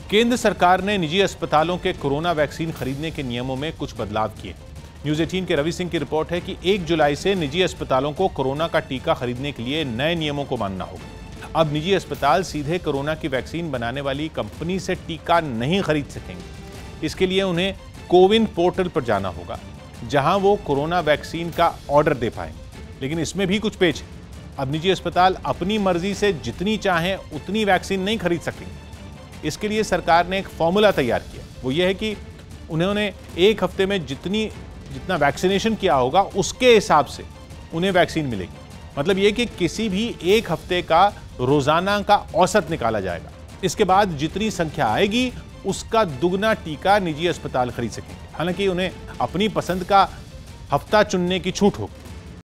केंद्र सरकार ने निजी अस्पतालों के कोरोना वैक्सीन खरीदने के नियमों में कुछ बदलाव किए। न्यूज़ 18 के रवि सिंह की रिपोर्ट है कि 1 जुलाई से निजी अस्पतालों को कोरोना का टीका खरीदने के लिए नए नियमों को मानना होगा। अब निजी अस्पताल सीधे कोरोना की वैक्सीन बनाने वाली कंपनी से टीका नहीं खरीद सकेंगे। इसके लिए उन्हें कोविन पोर्टल पर जाना होगा, जहां वो कोरोना वैक्सीन का ऑर्डर दे पाएंगे। लेकिन इसमें भी कुछ पेच है। अब निजी अस्पताल अपनी मर्जी से जितनी चाहें उतनी वैक्सीन नहीं खरीद सकेंगे। इसके लिए सरकार ने एक फॉर्मूला तैयार किया। वो ये है कि उन्होंने एक हफ्ते में जितना वैक्सीनेशन किया होगा उसके हिसाब से उन्हें वैक्सीन मिलेगी। मतलब ये कि किसी भी एक हफ्ते का रोजाना का औसत निकाला जाएगा। इसके बाद जितनी संख्या आएगी उसका दुगना टीका निजी अस्पताल खरीद सकेंगे। हालांकि उन्हें अपनी पसंद का हफ्ता चुनने की छूट होगी।